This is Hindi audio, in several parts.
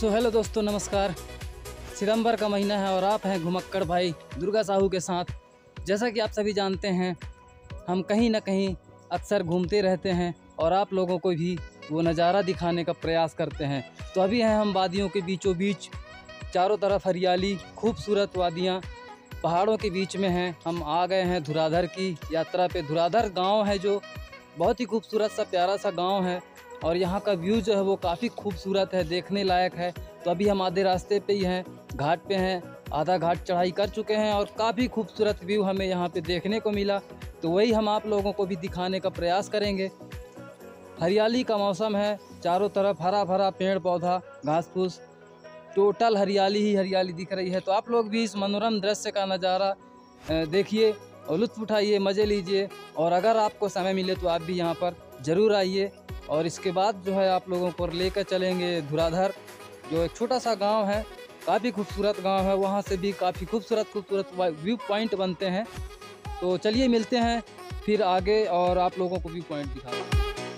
हेलो दोस्तों, नमस्कार। सितंबर का महीना है और आप हैं घुमक्कड़ भाई दुर्गा साहू के साथ। जैसा कि आप सभी जानते हैं, हम कहीं ना कहीं अक्सर घूमते रहते हैं और आप लोगों को भी वो नज़ारा दिखाने का प्रयास करते हैं। तो अभी हैं हम वादियों के बीचों बीच, चारों तरफ हरियाली, खूबसूरत वादियाँ, पहाड़ों के बीच में हैं। हम आ गए हैं धुराधर की यात्रा पे। धुराधर गांव है जो बहुत ही खूबसूरत सा प्यारा सा गांव है और यहाँ का व्यू जो है वो काफ़ी खूबसूरत है, देखने लायक है। तो अभी हम आधे रास्ते पे ही हैं, घाट पे हैं, आधा घाट चढ़ाई कर चुके हैं और काफ़ी खूबसूरत व्यू हमें यहाँ पे देखने को मिला। तो वही हम आप लोगों को भी दिखाने का प्रयास करेंगे। हरियाली का मौसम है, चारों तरफ हरा भरा पेड़ पौधा, घास फूस, टोटल हरियाली ही हरियाली दिख रही है। तो आप लोग भी इस मनोरम दृश्य का नज़ारा देखिए और लुत्फ़ उठाइए, मज़े लीजिए। और अगर आपको समय मिले तो आप भी यहाँ पर ज़रूर आइए। और इसके बाद जो है आप लोगों को लेकर चलेंगे धुराधर, जो एक छोटा सा गांव है, काफ़ी खूबसूरत गांव है। वहाँ से भी काफ़ी खूबसूरत व्यू पॉइंट बनते हैं। तो चलिए मिलते हैं फिर आगे और आप लोगों को व्यू पॉइंट दिखाते हैं।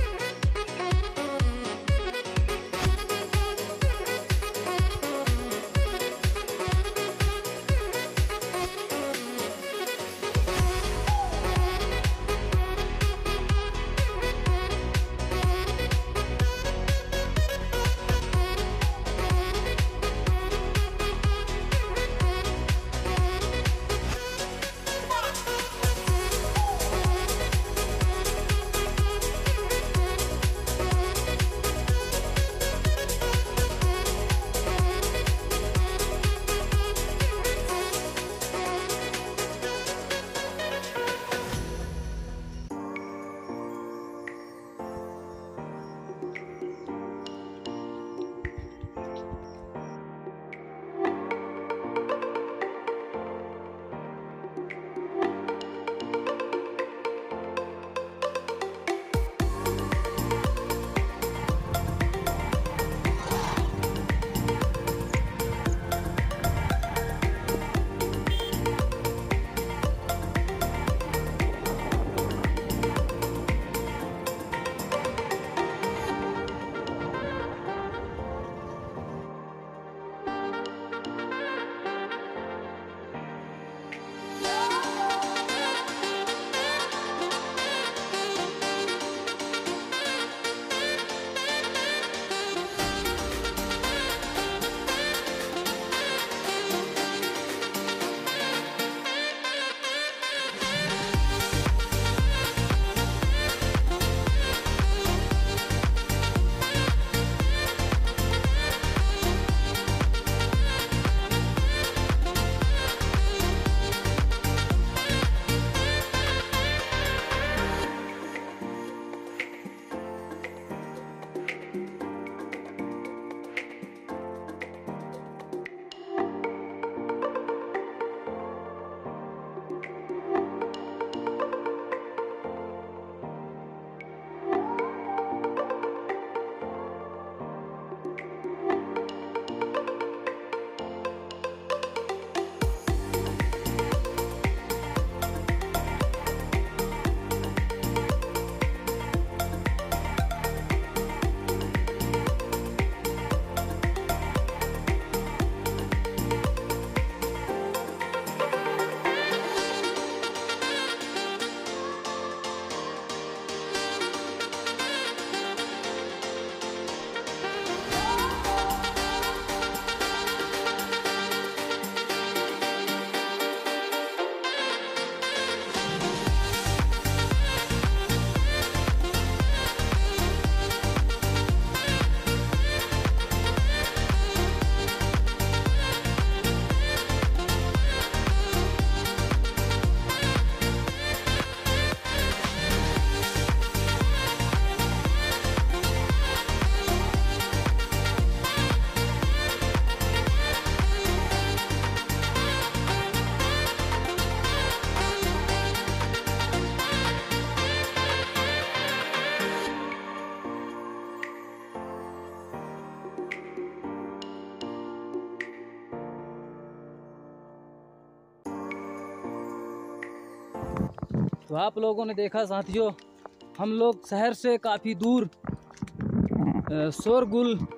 तो आप लोगों ने देखा साथियों, हम लोग शहर से काफ़ी दूर शोरगुल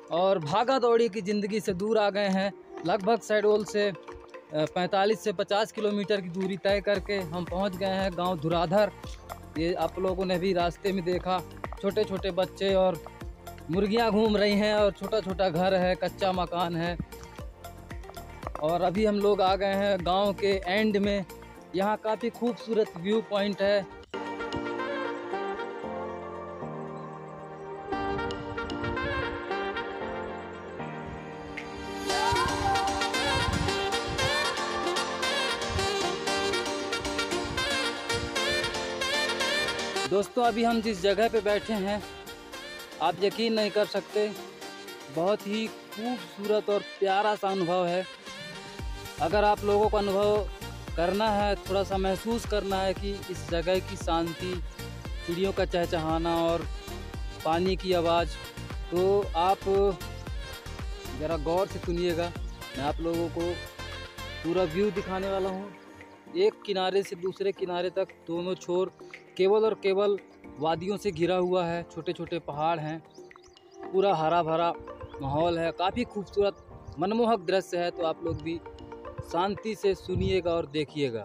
और भागा दौड़ी की ज़िंदगी से दूर आ गए हैं। लगभग शहडोल से 45 से 50 किलोमीटर की दूरी तय करके हम पहुंच गए हैं गांव धुराधर। ये आप लोगों ने भी रास्ते में देखा, छोटे छोटे बच्चे और मुर्गियां घूम रही हैं और छोटा छोटा घर है, कच्चा मकान है। और अभी हम लोग आ गए हैं गांव के एंड में। यहाँ काफ़ी खूबसूरत व्यू पॉइंट है। दोस्तों अभी हम जिस जगह पे बैठे हैं आप यकीन नहीं कर सकते, बहुत ही खूबसूरत और प्यारा सा अनुभव है। अगर आप लोगों को अनुभव करना है, थोड़ा सा महसूस करना है कि इस जगह की शांति, चिड़ियों का चहचहाना और पानी की आवाज़, तो आप ज़रा गौर से सुनिएगा। मैं आप लोगों को पूरा व्यू दिखाने वाला हूँ। एक किनारे से दूसरे किनारे तक दोनों छोर केवल और केवल वादियों से घिरा हुआ है। छोटे छोटे पहाड़ हैं, पूरा हरा भरा माहौल है, काफ़ी खूबसूरत मनमोहक दृश्य है। तो आप लोग भी शांति से सुनिएगा और देखिएगा।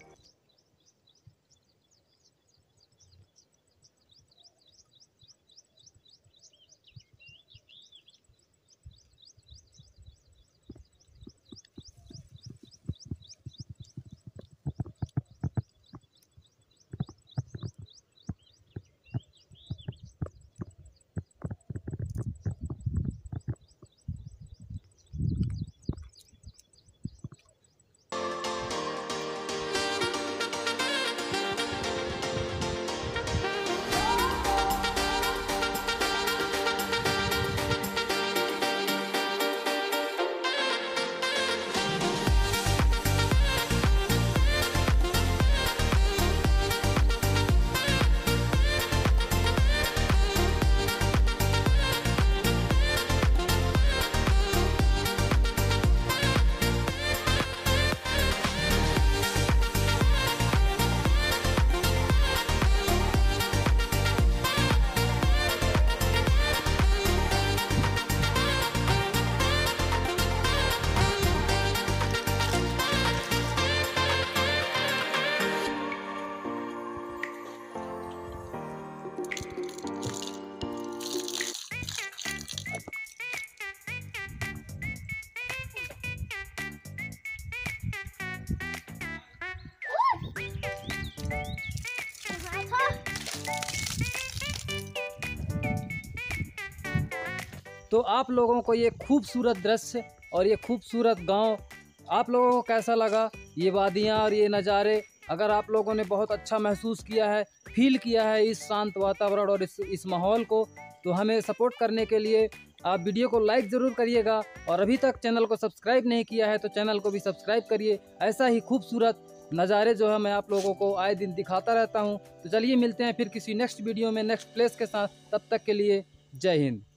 तो आप लोगों को ये खूबसूरत दृश्य और ये खूबसूरत गांव आप लोगों को कैसा लगा? ये वादियाँ और ये नज़ारे अगर आप लोगों ने बहुत अच्छा महसूस किया है, फील किया है इस शांत वातावरण और इस माहौल को, तो हमें सपोर्ट करने के लिए आप वीडियो को लाइक ज़रूर करिएगा। और अभी तक चैनल को सब्सक्राइब नहीं किया है तो चैनल को भी सब्सक्राइब करिए। ऐसा ही खूबसूरत नज़ारे जो है मैं आप लोगों को आए दिन दिखाता रहता हूँ। तो चलिए मिलते हैं फिर किसी नेक्स्ट वीडियो में नेक्स्ट प्लेस के साथ। तब तक के लिए जय हिंद।